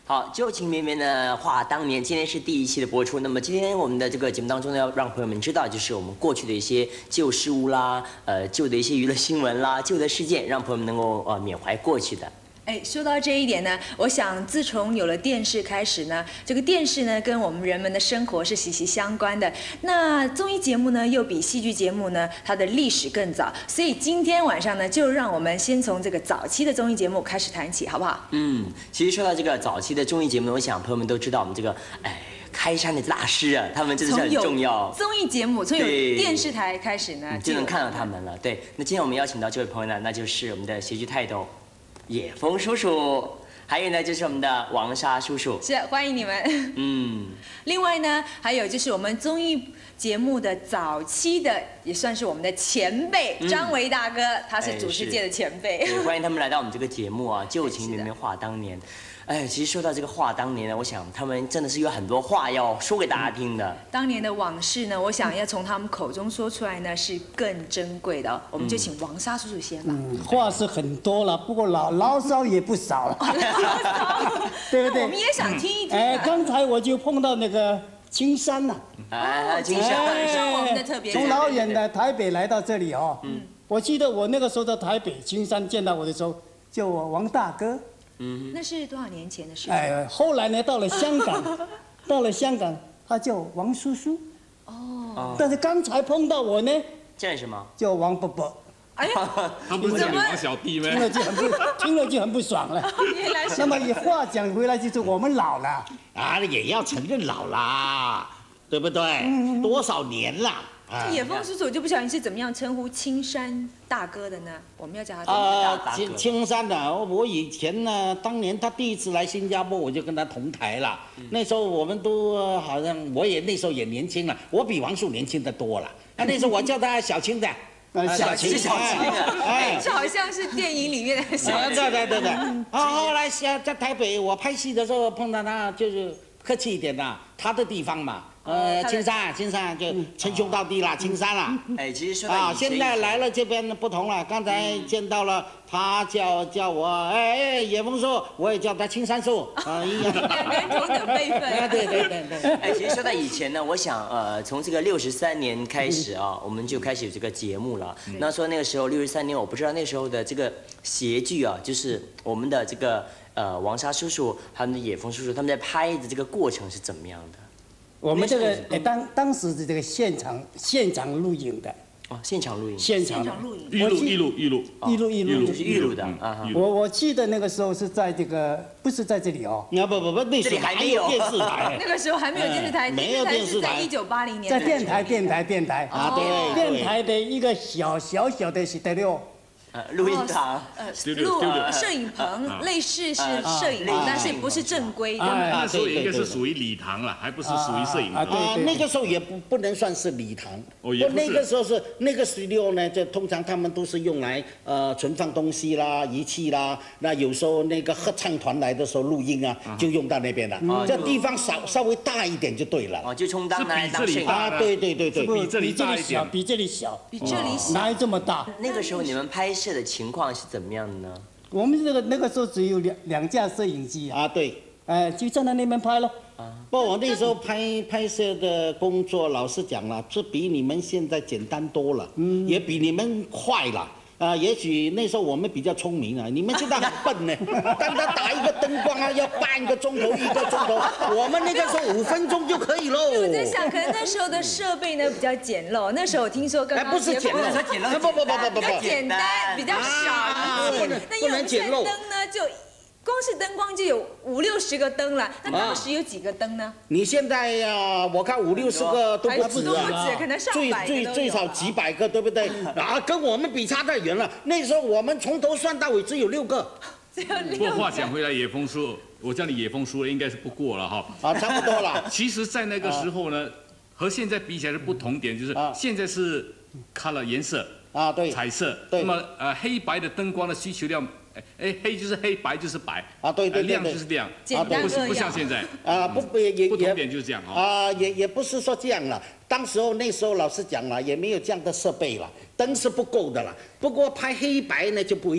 好，旧情绵绵的话当年，今天是第1期的播出。那么今天我们的这个节目当中呢，要让朋友们知道，就是我们过去的一些旧事物啦，旧的一些娱乐新闻啦，旧的事件，让朋友们能够缅怀过去的。 哎，说到这一点呢，我想自从有了电视开始呢，这个电视呢跟我们人们的生活是息息相关的。那综艺节目呢又比戏剧节目呢它的历史更早，所以今天晚上呢就让我们先从这个早期的综艺节目开始谈起，好不好？ 其实说到这个早期的综艺节目，我想朋友们都知道我们这个开山的大师啊，他们真的是很重要。 综艺节目从有电视台开始呢， 就能看到他们了。对，那今天我们邀请到这位朋友呢，那就是我们的喜剧泰斗野枫叔叔，还有呢就是我们的王沙叔叔。 是，欢迎你们。另外呢，还有就是我们综艺节目的早期的，也算是我们的前辈张维大哥，他是主持界的前辈。 欢迎他们来到我们这个节目啊，旧情绵绵话当年。其实说到这个话当年呢，我想他们真的是有很多话要说给大家听的。 当年的往事呢，我想要从他们口中说出来呢，是更珍贵的。我们就请王沙叔叔先吧。 话是很多了，不过牢骚也不少了，对不对？ 我们也想听一听。 刚才我就碰到那个青山了。 青山是我们的特别。 从老远的台北来到这里哦。我记得我那个时候在台北，青山见到我的时候叫我王大哥。 那是多少年前的事？ 后来呢，到了香港，他叫王叔叔。但是刚才碰到我呢， 叫什么？ 叫王伯伯。 哎呀，他不是叫你王小弟吗？ 听了就很不爽了。 原来是。 那么话讲回来，就是我们老了啊，也要承认老啦，对不对？多少年了？ 野枫叔叔，我就不晓得你是怎么样称呼青山大哥的呢？我们要叫他大哥。 青山呢，我以前呢，当年他第一次来新加坡，我就跟他同台了。那时候我们都好像，那时候也年轻了，我比王树年轻的多了。那时候我叫他小青的。 小青这好像是电影里面的小青。 对。后来在台北，我拍戏的时候碰到他，就是客气一点的，他的地方嘛。青山就称兄道弟啦，青山啦。 其实说到现在来了这边不同了。刚才见到了他叫我野枫叔，我也叫他青山叔一样。 两个人同等辈分。 对。 其实说到以前呢，我想从这个63年开始啊，我们就开始有这个节目了。那说那个时候63年，我不知道那时候的这个谐剧啊，就是我们的这个王沙叔叔还有野枫叔叔他们在拍的这个过程是怎么样的？ 我们这个当时的这个现场录影的。 现场录影。 现场录影。 预录就是预录的。 我记得那个时候是在这个，不是在这里哦。 不，那时候还没有电视台。 那个时候还没有电视台， 没有电视台。 在1980年。 在电台。 对。 电台的一个小的studio。 录音堂， 摄影棚，类似是摄影棚，但是不是正规的。 那时候应该是属于礼堂了，还不是属于摄影棚。 那个时候也不能算是礼堂。那个时候是那个studio呢，就通常他们都是用来存放东西啦、仪器啦。那有时候那个合唱团来的时候录音啊，就用到那边了。这地方稍微大一点就对了。 就充当来当摄影啊，对。 比这里大一点， 比这里小，哪有这么大？ 那个时候你们拍摄的情况是怎么样的呢？ 我们那个时候只有两架摄影机啊。 对。 就站在那边拍咯。 不，我那时候拍摄的工作，老实讲了，是比你们现在简单多了，也比你们快了。也许那时候我们比较聪明啊，你们现在很笨呢。刚才打一个灯光啊，要半个钟头、1个钟头，我们那个时候5分钟就可以喽。 我在想，可能那时候的设备呢比较简陋。那时候我听说刚刚不是简陋， 比较简单，比较少。 不能简陋。 灯呢就。光是灯光就有50、60个灯了，那当时有几个灯呢？ 你现在呀，我看50、60个都不止啊，可能上百个最少几百个，对不对？跟我们比差太远了。那时候我们从头算到尾只有6个。 不过话讲回来，野枫叔，我叫你野枫叔应该是不过了哈。 差不多了。 其实，在那个时候呢，和现在比起来的不同点就是，现在是 color 颜色对， 彩色。那么黑白的灯光的需求量。黑就是黑，白就是白对， 亮就是亮，不像现在不同点就是这样也不是说这样了。那时候老实讲了，也没有这样的设备了，灯是不够的了。不过拍黑白呢就不一样，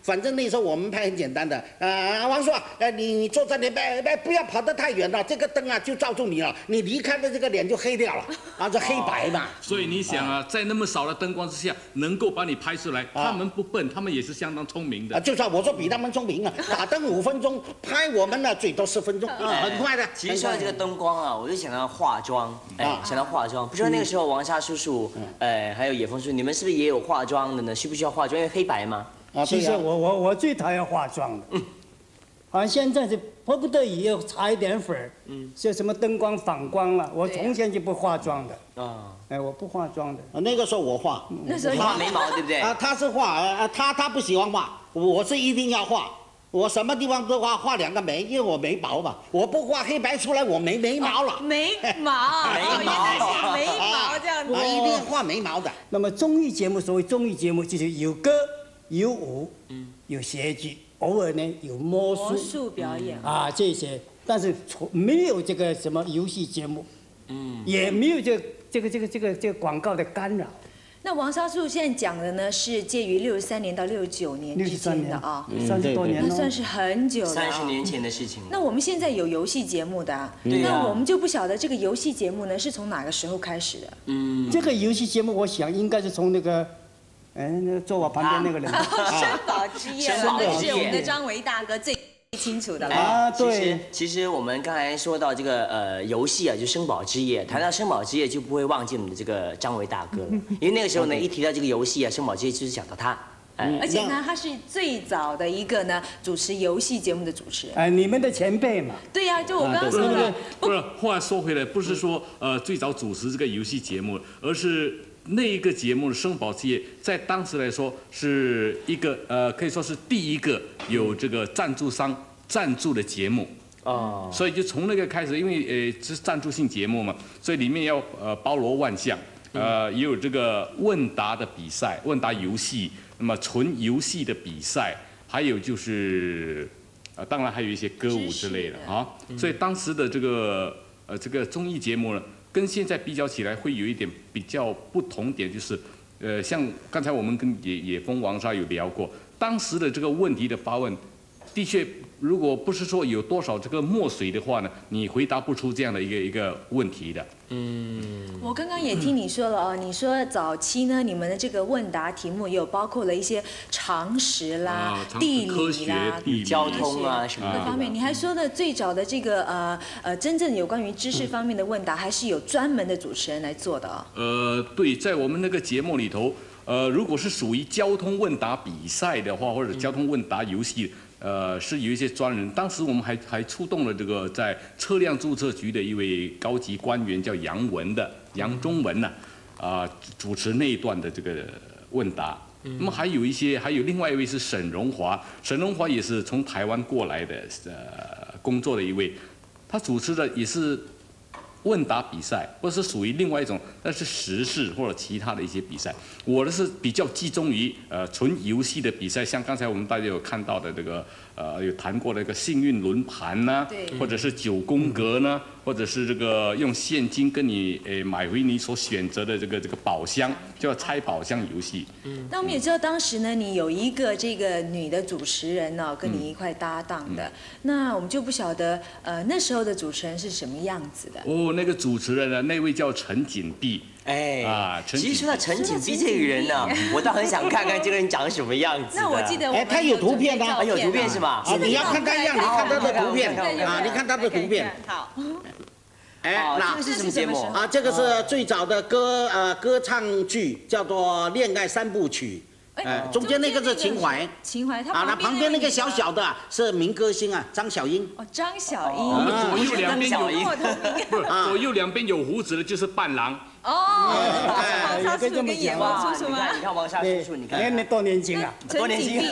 反正那时候我们拍很简单的，王叔，你坐这里，不要跑得太远了，这个灯啊就照住你了，你离开的这个脸就黑掉了，这黑白嘛。 所以你想啊，在那么少的灯光之下，能够把你拍出来，他们不笨，他们也是相当聪明的。 就算我说比他们聪明啊，打灯5分钟，拍我们呢最多10分钟，很快的。 其实说到这个灯光啊，我就想到化妆，想到化妆，不知道那个时候王沙叔叔，还有野峰叔叔，你们是不是也有化妆的呢？需不需要化妆？因为黑白嘛。 其实我最讨厌化妆的，好像现在是迫不得已要擦一点粉儿，就什么灯光反光了。我从前就不化妆的，我不化妆的。 那个时候我化， 那时候画眉毛对不对？ 他是画，他不喜欢画，我是一定要画。我什么地方都画2个眉，因为我眉薄嘛，我不画黑白出来我没眉毛了。 眉毛，原来是眉毛这样子。 我一定要画眉毛的。 那么综艺节目，所谓综艺节目就是有歌有舞，有谐剧，偶尔呢有魔术表演这些，但是没有这个什么游戏节目，也没有这个广告的干扰。 那王沙叔现在讲的呢，是介于63年到69年之间的啊 ，30多年那算是很久了 30年前的事情。 那我们现在有游戏节目的那我们就不晓得这个游戏节目呢是从哪个时候开始的？ 这个游戏节目，我想应该是从那个，那个坐我旁边那个人， 生宝之夜，那是我们的张维大哥最清楚的了。 对。 其实我们刚才说到这个游戏啊，就生宝之夜。谈到生宝之夜，就不会忘记我们的这个张维大哥了，因为那个时候呢，一提到这个游戏啊，生宝之夜就是想到他。 而且呢，他是最早的一个呢主持游戏节目的主持人。 你们的前辈嘛。 对呀，就我刚刚说的。 不是，话说回来，不是说最早主持这个游戏节目，而是那一个节目的生宝之夜，在当时来说是一个可以说是第一个有这个赞助商赞助的节目。所以就从那个开始，因为是赞助性节目嘛，所以里面要包罗万象，也有这个问答的比赛，问答游戏，那么纯游戏的比赛，还有就是当然还有一些歌舞之类的啊。所以当时的这个综艺节目呢，跟现在比较起来，会有一点比较不同点，就是像刚才我们跟野峰王沙有聊过，当时的这个问题的发问，的确。如果不是说有多少这个墨水的话呢，你回答不出这样的一个问题的。 我刚刚也听你说了你说早期呢，你们的这个问答题目也有包括了一些常识啦、地理啦、 交通啊什么各方面。你还说的最早的这个真正有关于知识方面的问答，还是有专门的主持人来做的对，在我们那个节目里头，如果是属于交通问答比赛的话，或者交通问答游戏。是有一些专人，当时我们还出动了这个在车辆注册局的一位高级官员，叫杨中文呢，主持那一段的这个问答。那么还有另外一位是沈荣华也是从台湾过来的工作的一位，他主持的也是问答比赛，或是属于另外一种，那是时事或者其他的一些比赛。我的是比较集中于纯游戏的比赛，像刚才我们大家有看到的这个有谈过的一个幸运轮盘呐，或者是9宫格呢，或者是这个用现金跟你买回你所选择的这个宝箱，叫猜宝箱游戏。 那我们也知道当时呢，你有一个这个女的主持人呢，跟你一块搭档的。那我们就不晓得那时候的主持人是什么样子的。 那个主持人呢，那位叫陈锦碧。 其实说到陈锦碧这个人呢，我倒很想看看这个人长什么样子。 那我记得他有图片的， 有图片是吗？ 你要看他样，你看他的图片你看他的图片。 好。 那这是什么节目这个是最早的歌唱剧，叫做《恋爱3部曲》。中间那个是秦淮，那旁边那个小小的是民歌星张小英。 张小英。 我们左右两边左右两边有胡子的就是伴郎。 王沙叔叔跟野王叔叔吗？ 你看王沙叔叔，你看那多年轻啊！ 多年轻！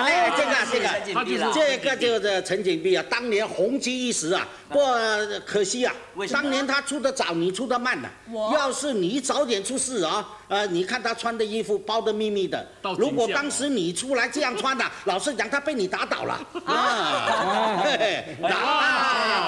这个就是陈锦碧当年红极一时不过可惜当年他出的早，你出的慢要是你早点出世你看他穿的衣服包得密密的，如果当时你出来这样穿老实讲，他被你打倒了然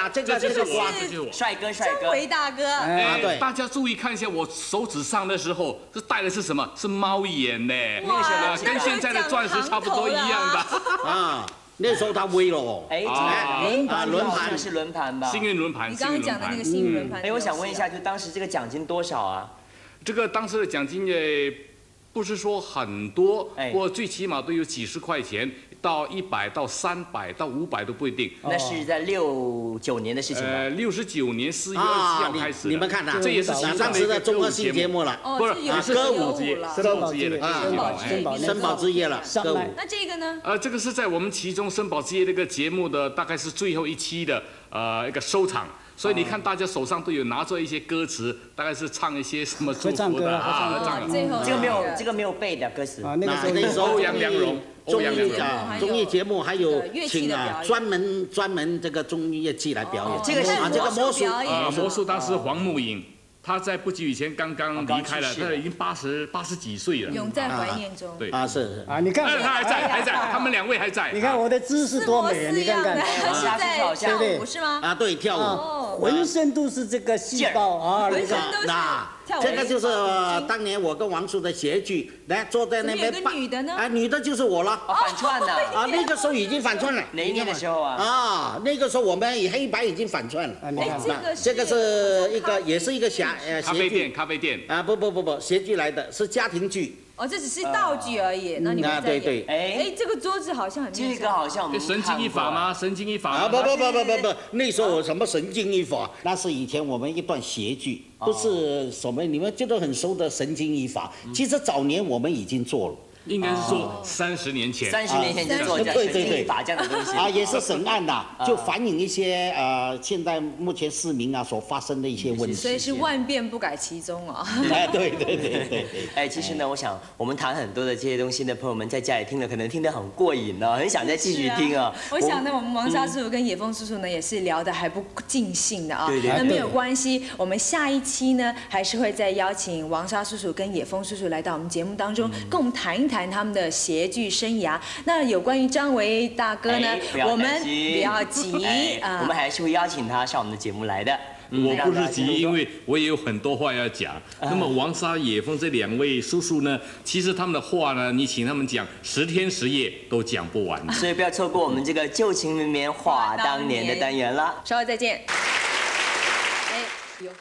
呀，这个就是我， 瓜这就是我。 帅哥，帅张哥， 维大哥， 啊，对。 大家注意看一下，我手指上的时候是戴的是什么？是猫眼呢， 哇跟现在的钻石差不多一样的。 啊，那时候他微了。 哎， 轮盘好像是轮盘吧？ 幸运轮盘， 你刚刚讲的那个幸运轮盘。 哎，我想问一下，就当时这个奖金多少啊？ 这个当时的奖金也不是说很多，不过最起码都有几十块钱，到100到300到500都不一定。 那是在69年的事情吧 ？69年4月27号开始。 你们看呐， 这也是当时的综合性节目了， 不是歌舞节， 歌舞节申报之夜了，歌舞。 那这个呢？ 这个是在我们其中申报之夜这个节目的大概是最后一期的一个收场。所以你看，大家手上都有拿着一些歌词，大概是唱一些什么祝福的这个没有背的歌词啊。那时候欧阳良荣， 综艺节目还有请专门这个综艺乐器来表演。 这个是这个魔术魔术当时黄木影。他在不久以前刚刚离开了，他已经80几岁了， 永在怀念中。 对是啊，你看他还在，他们2位还在。 你看我的姿势多美，你看看， 是在跳舞是吗？ 啊，对，跳舞， 浑身都是这个细胞啊， 浑身都是。 这个就是当年我跟王叔的谐剧，来坐在那边。 有个女的呢？ 啊，女的就是我了。 反串的。 啊，那个时候已经反串了。 哪一年的时候啊？ 啊，那个时候我们以黑白已经反串了。这个是一个，也是一个谐剧。 咖啡店。 啊，不，谐剧来的是家庭剧。 哦，这只是道具而已。那你们在对。 哎，这个桌子好像很这个好像我们神经一法吗？神经一法啊！不，那时候有什么神经一法？那是以前我们一段谐剧，不是什么你们觉得很熟的神经一法。其实早年我们已经做了。 应该是说30年前 ，30年前就做神经一法这样的东西啊，也是审案呐，就反映一些现在目前市民所发生的一些问题。 所以是万变不改其宗啊。 哎，对。 哎，其实呢，我想我们谈很多的这些东西呢，朋友们在家里听了可能听得很过瘾呢，很想再继续听啊。 我想呢，我们王沙叔叔跟野峰叔叔呢也是聊得还不尽兴的啊。 对。 那没有关系，我们下一期呢还是会再邀请王沙叔叔跟野峰叔叔来到我们节目当中，跟我们谈一谈他们的谐剧生涯。那有关于张维大哥呢，我们不要急啊，我们还是会邀请他上我们的节目来的。 我不是急，因为我也有很多话要讲。那么王沙、野峰这2位叔叔呢，其实他们的话呢，你请他们讲10天10夜都讲不完。 所以不要错过我们这个旧情绵绵话当年的单元了。 稍后再见。有。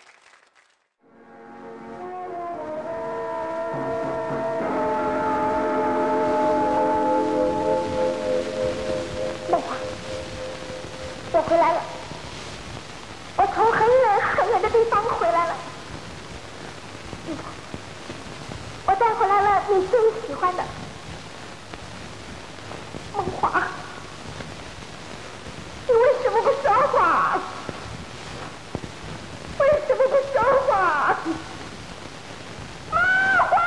我回来了，我从很远很远的地方回来了。你看，我带回来了你最喜欢的梦华。你为什么不说话？为什么不说话？梦华。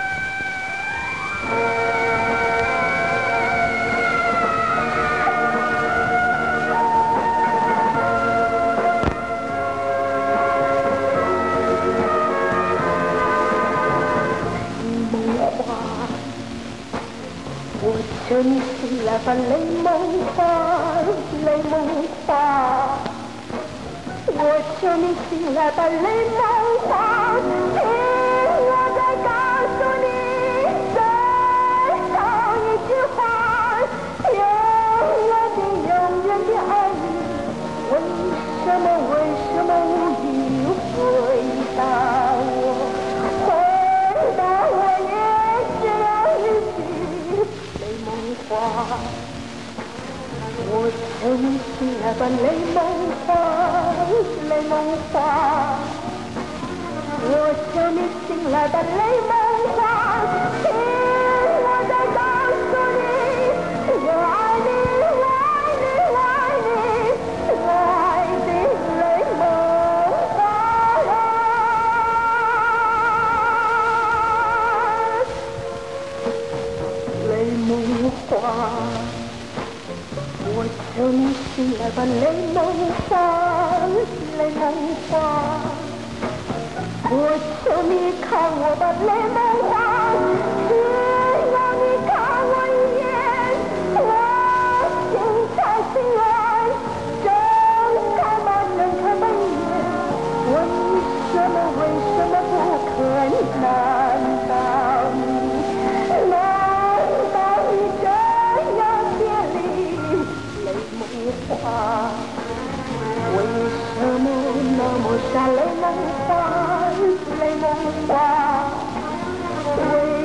求你醒来吧，泪梦花，泪梦花。我求你醒来吧，泪梦花。听我再告诉你最后一句话，永远的爱你。为什么无语回答我？回答我也只有一句。我求你醒来吧，泪梦花，泪梦花。我求你醒来吧，泪梦花。听我再告诉你，我爱你，我爱你，我爱你，我爱的泪梦花，泪梦花。我求你醒来吧，泪梦花，泪梦花。我求你看我吧，泪梦花。只要你看我一眼，我心才心安，真花？为什么那么像雷梦花？雷梦花，为